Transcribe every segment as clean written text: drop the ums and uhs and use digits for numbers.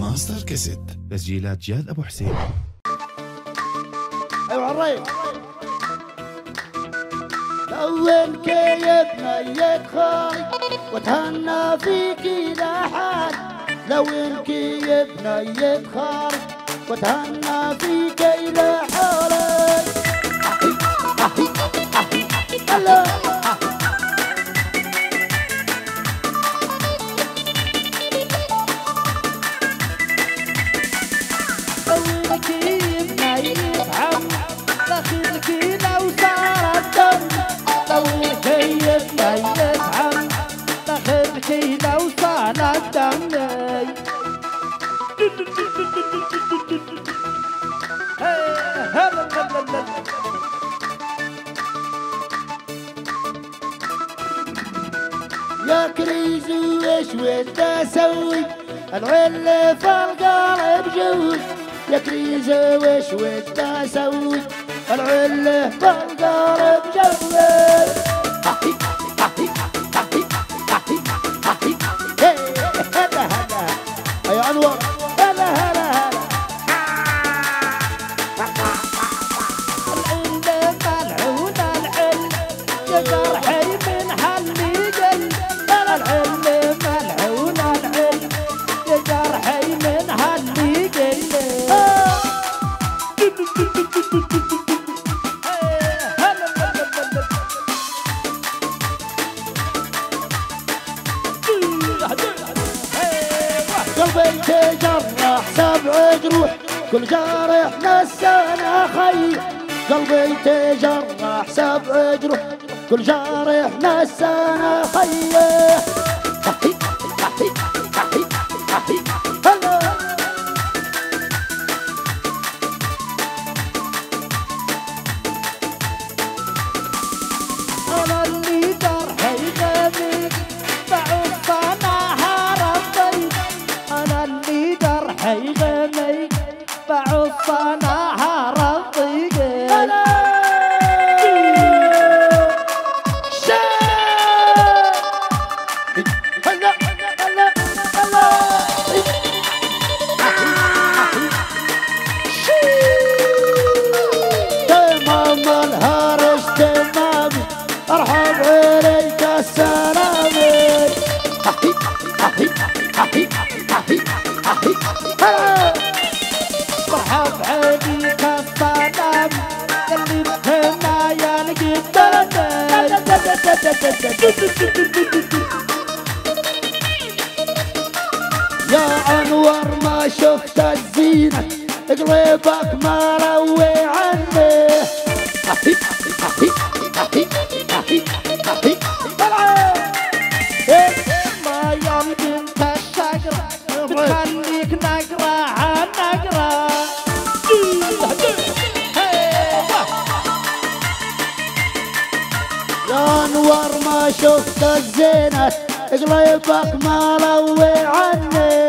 ماستر كاسيت، تسجيلات جاد أبو حسين. ايوه الريب لو كيفنا يدخل وتهنى فيكي لحال، لو كيفنا يدخل وتهنى فيكي لحال. يا كريزو ايش ودي اسوي، العل في القلب جوي. يا كريزو ايش ودي اسوي، العل في القلب جوي. هلا هلا يا انور، هلا هلا هلا. العل ملعون العل يا جرحي من حلي قل. العل ملعون العل يا جرحي من حلي قل. قلبي تجرح 7 جروح، كل جارح نسانا خي. قلبي تجرح 7 جروح، كل جارح نسانا خي. هلا انا اللي جرحي غامق بعوف نهار الضيق. انا اللي جرحي غامق بعوف نهار الضيق. تمام الهرش تمامي، ارحب عليك السلامي. مرحب عليك السلام اللي بهنا يا القدام. يا انور ما شفت الزينة، قلبك ما روي عني. ما يمكن الشجرة بتخليك نقرة عن نقرة. يا انور ما شفت الزينة، قلبك ما روي عني.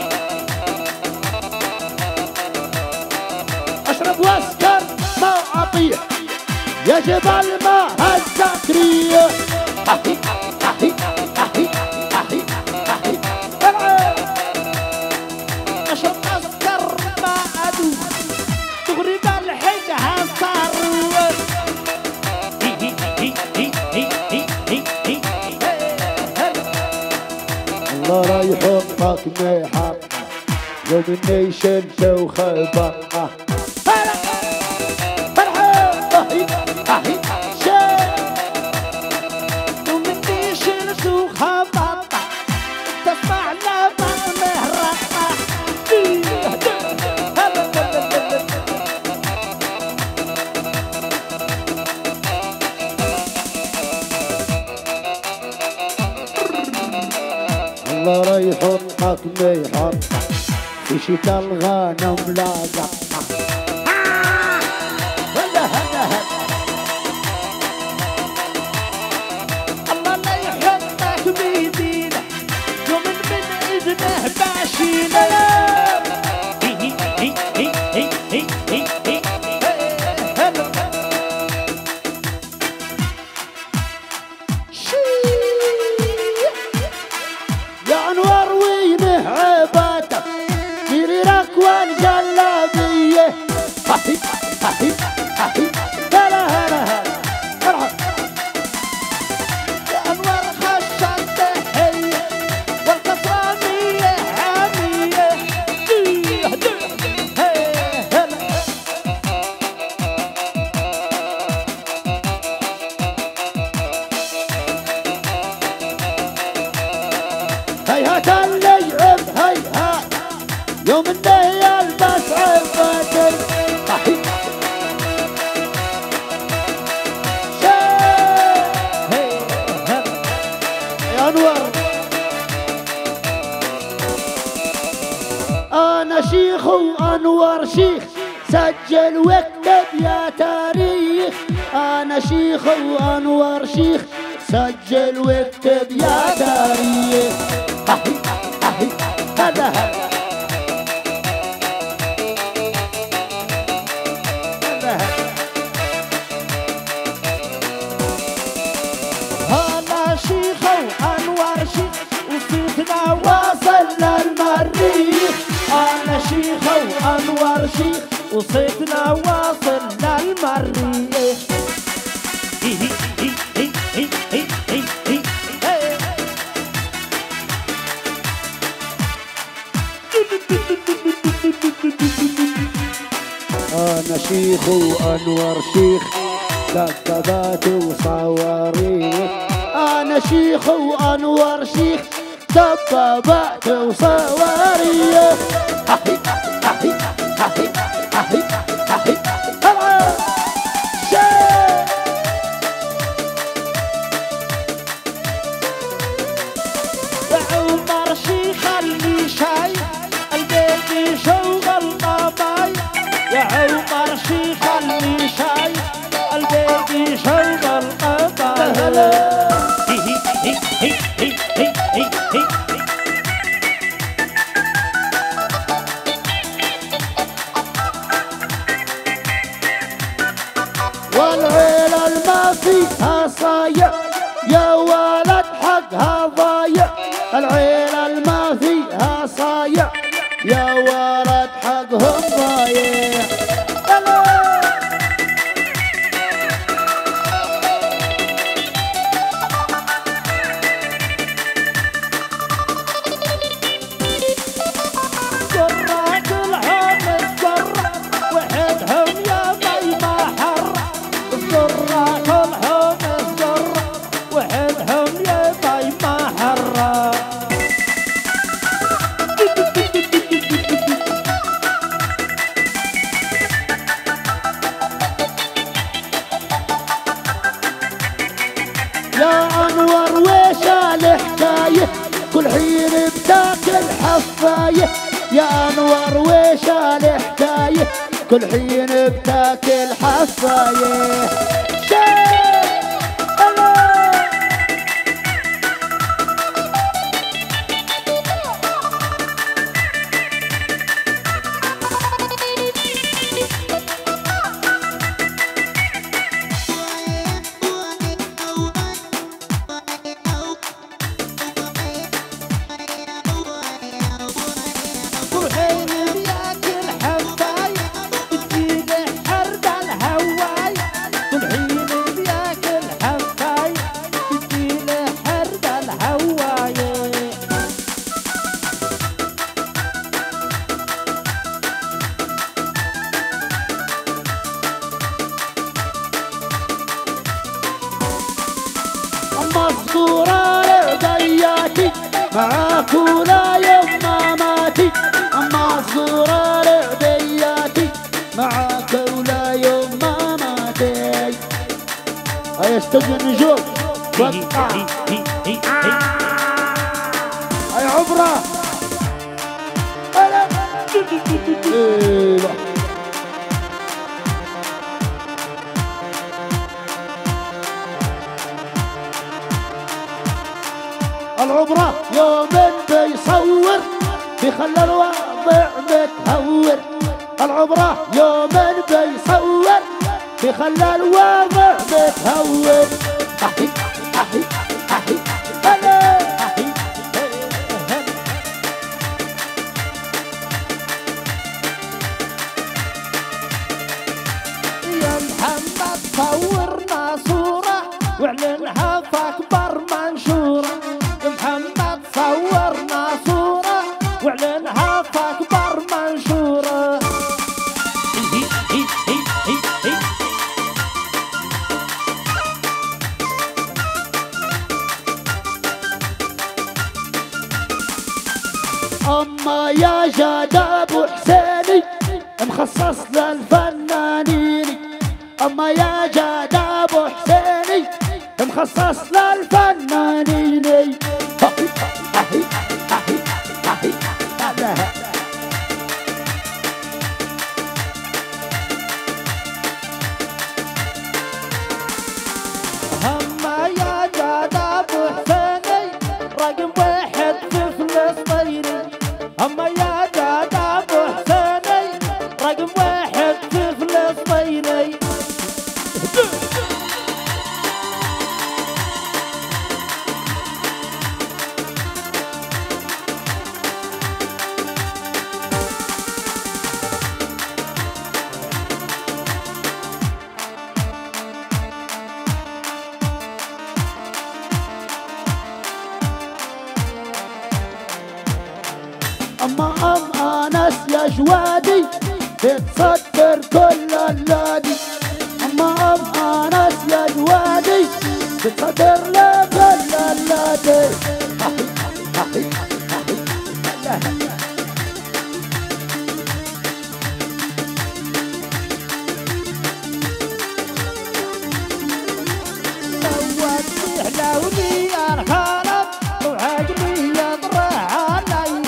اشرب واسكر ما يطيح يجب الماء الزكرية. أحي أحي أحي أحي أحي اشرب اسكر ما ادوخ تغرب الحقها صار الله لا يحطك ما يحط دومينيشن سو خيبة. دومينيشن سو خيبة تسمع لما مهرطة الله لا يحطك ما يحط في شتا الغنم لاقع. الله لا يحطك بيدينا يوم من اذنه باشينا يا انوار وينه عيباتك ديري ركوان جلابيه. هاي هاي هاي هلا هلا هلا مرحبا. يا انوار خشت هي والقصرانية عامية هيهات اللي يعب هيهات يوم انه يلبس عفتي. هاي يا انوار انا شيخ وانوار شيخ سجل واكتب يا تاريخ. انا شيخ وانوار شيخ سجل واكتب يا تاريخ. هاي هاي هذا هذا هلا شيخة وانوار شيخ وصيتنا واصل للمريخ. انا شيخة وانوار شيخ وصيتنا واصل للمريخ. انا شيخ وانوار شيخ دبابات وصواريخ. انا شيخ وانوار شيخ دبابات وصواريخ. هاي هاي هاي هاي هاي هلا شيخ. يا عمر شيخ اللي شاي البيت شوغل قباي. يا عمر شيخ اللي شاي البيت شوغل قباي. والعيلة الما فيها صايع يا ولد حقها ضايع. العيلة الما فيها صايع يا ولد حقهم ضايع. جرات العون الجرة وحدهم يا مي ما حر. جرات العون الجرة وحدهم يا مي ما حر. يا انور ويش الحكايه كل حين بتاكل حفايه. يا انور ويش الحكايه كل حين بتاكل حفايه. منصورة لعبياتي معاك ولا يوم مماتي منصورة لعبياتي معاك ولا يوم مماتي. هيا استوديو النجوم وقع هيا عبرة العبرة يوم بيصور بيخلى الوضع متهور. العبرة يوم بيصور بيخلى الوضع متهور. أحي أحي أحي هلا أحي يا محمد صورنا صورة واعلنها في أكبر منشورة. يا محمد صورنا صورة واعلنها في أكبر منشورة. أما يا جاد أبو حسيني مخصص للفنانين. أما يا جاد أبو حسيني مخصص للفنانين. أحي أحي أحي أحي أما يا جاد أبو حسيني رقم واحد في فلسطيني. أما يا جاد أبو حسيني رقم واحد في فلسطيني. أما أنس يا جوادي بتصدر كل اللادي. أما أنس يا جوادي بتصدر لكل اللادي. أحي أحي أحي لوني أرهالك وعقلي يطرح علي.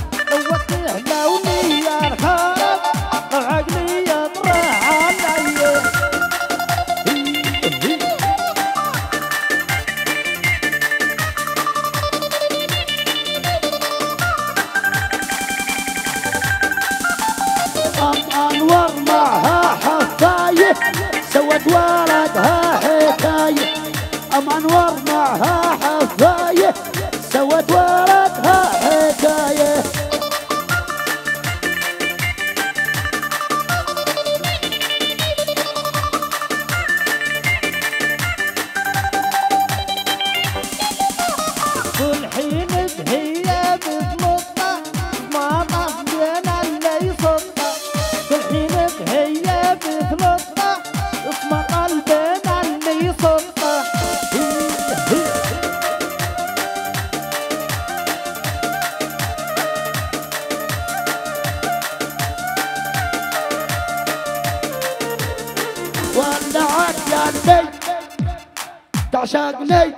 لوني أرهالك وعقلي يطرح علي. أنور معها حفاية سوت ولدها حكاية. أنور معها حفاية سوت ولدها حكاية. كل حين هي بتمطة ما بين اللي صدق. كل حين هي بتمطة اسمع قلبنا اللي صدق. ولعت للي تعشقني.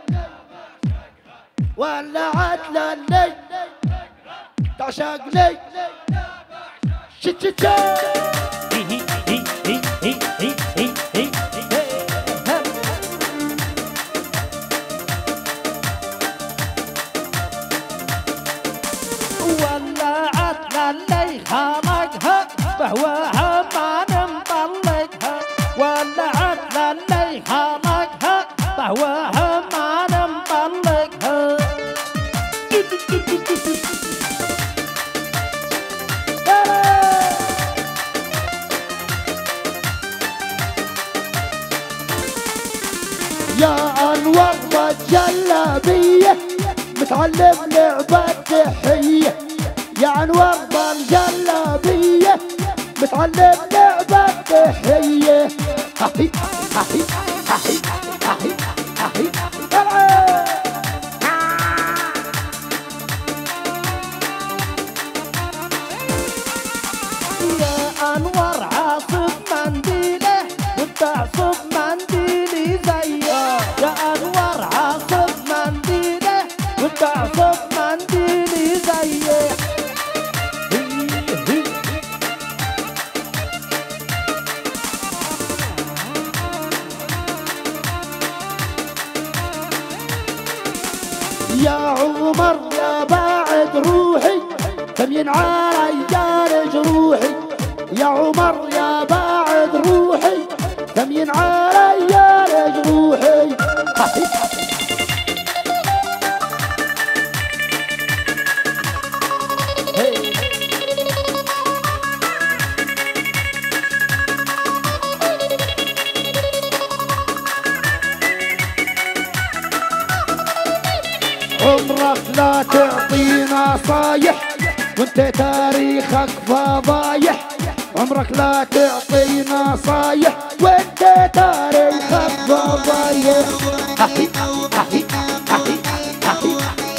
ولعت للي تعشقني. شتشتا ولعت للي خانقها بهواها ما نمطلقها. ولعت للي خانقها بهواها ما نمطلقها. يا أنور بالجلابية متعلم لعبة تحية. يا أنور بالجلابية متعلم لعبة تحية. أحي أحي أحي أحي أحي أحي تمين علي جروحي يا عمر يا باعد روحي تمين علي جروحي عمرك لا تعطي نصايح وانت تاريخك فضايح عمرك لا تعطي نصايح وانت تاريخك فضايح حقي حقي حقي حقي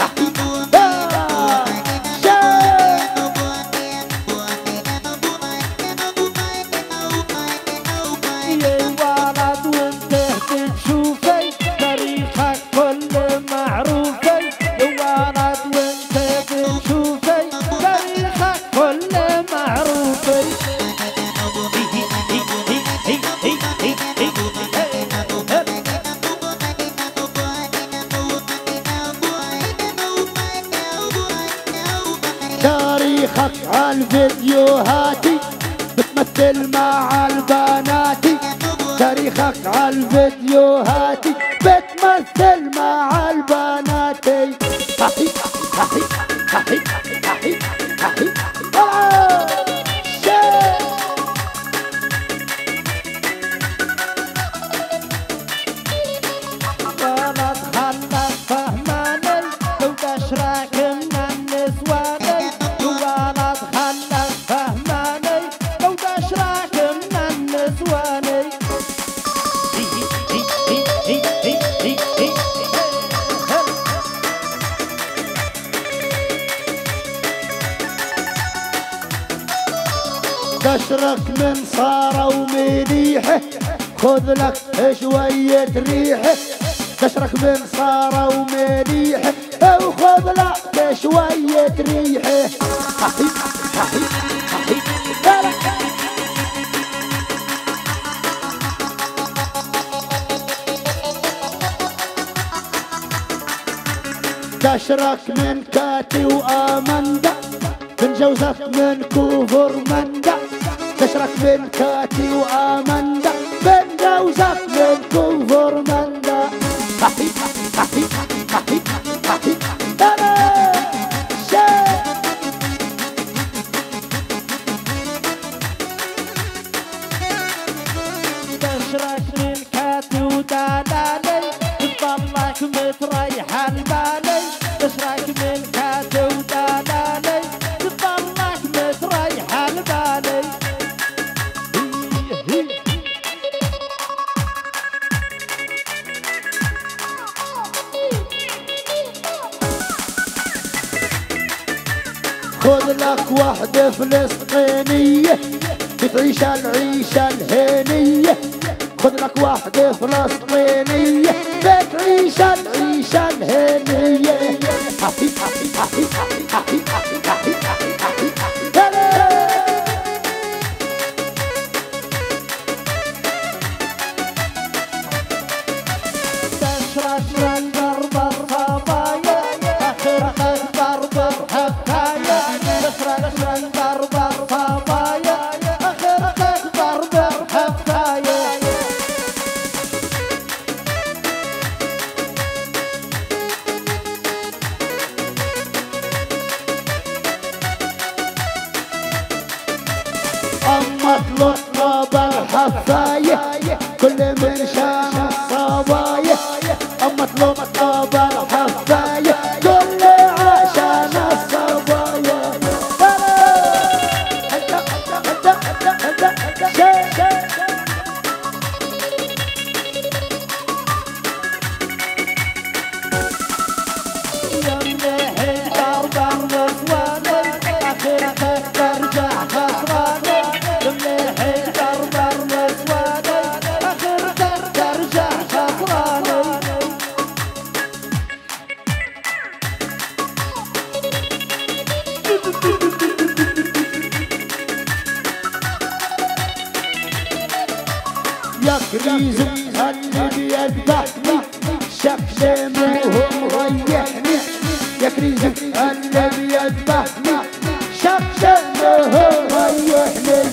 تاريخك عالفيديوهاتي بتمثل مع البناتي تاريخك عالفيديوهاتي بتمثل مع البناتي حقي حقي حقي حقي حقي قشرك من صارة ومليحة خذ لك شوية ريحة قشرك من صارة ومليحة وخذ لك شوية ريحة حقي حقي حقي قشرك من كاتي وآمندا بن جوزك من كفر مندا قشرك من كاتي وآمندا بن جوزك من كفر مندا حقي حقي حقي حقي قشرك من كاتي ودلالي تضلك متريح البالي قشرك من كاتي ودلالي تضلك متريح البالي خذ لك وحدة فلسطينية بتعيش العيشة الهنية خذ لك وحدة فلسطينية بتعيش العيشة الهنية حقي حقي حقي حقي حقي حقي تشرب من ضرب الصبايا اخرك ضرب الحكاية تشرب من ضرب الصبايا اخرك ضرب الحكاية أما اطلب الحفاية كل من شام الصبايا أما اطلب الحفاية كل عشان الصبايا يا كريز خلي بيدحني شكلي منهم ريحني يا كريز خلي بيدحني شخشنه ريحني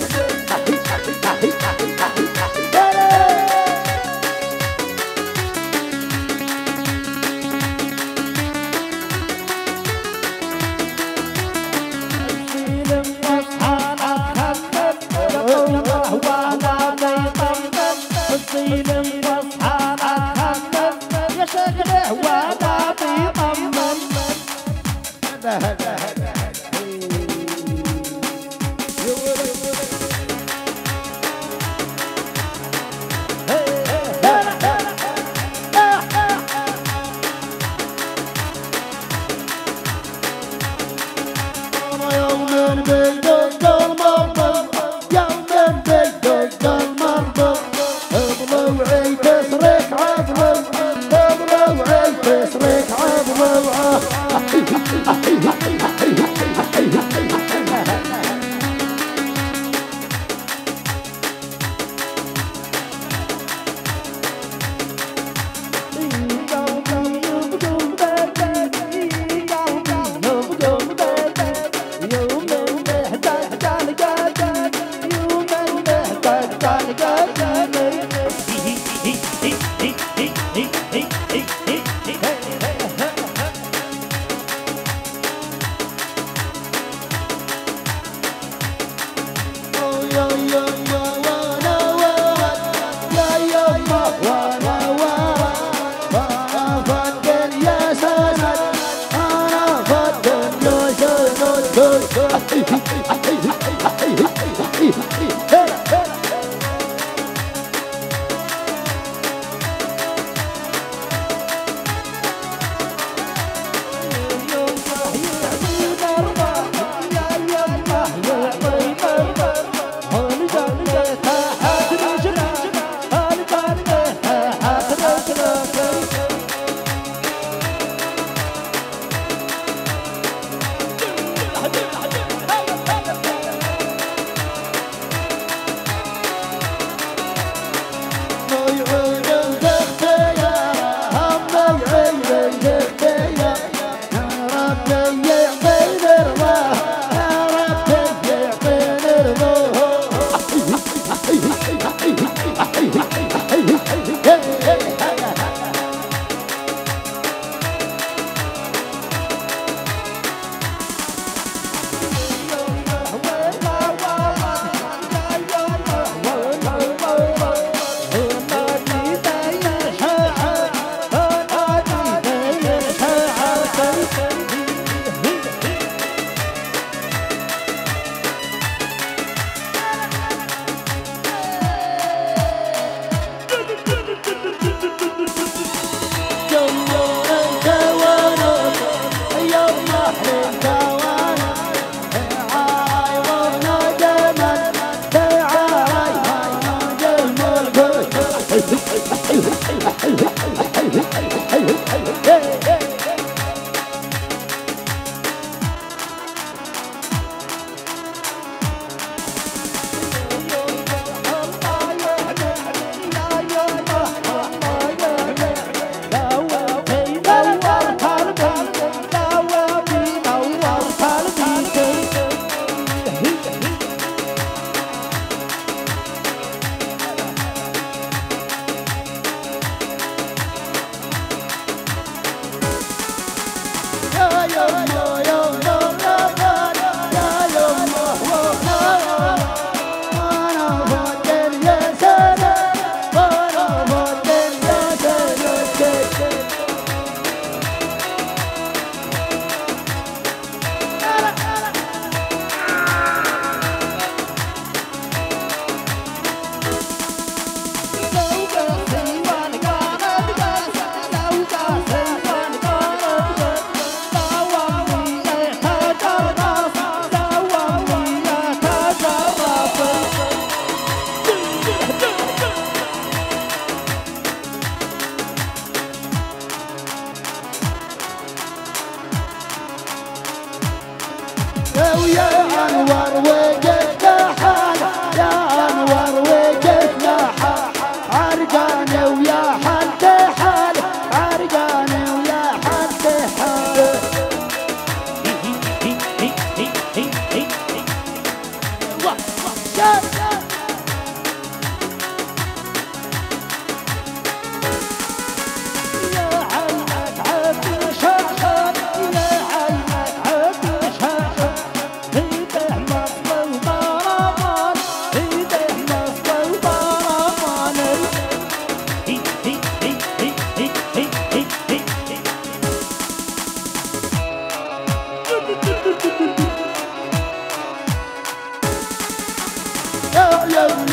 hey, hey.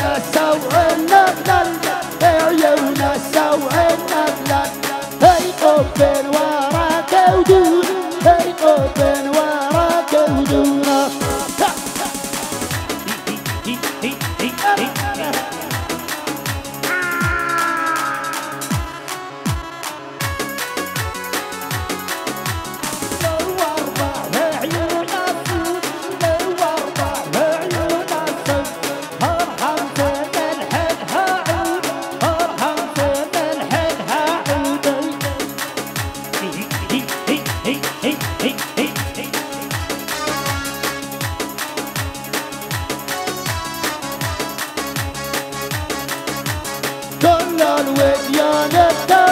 سوء النبلل عيونا سوء النبلل هي قبن وراك ودون هي قبن وراك ودونا كل الوديان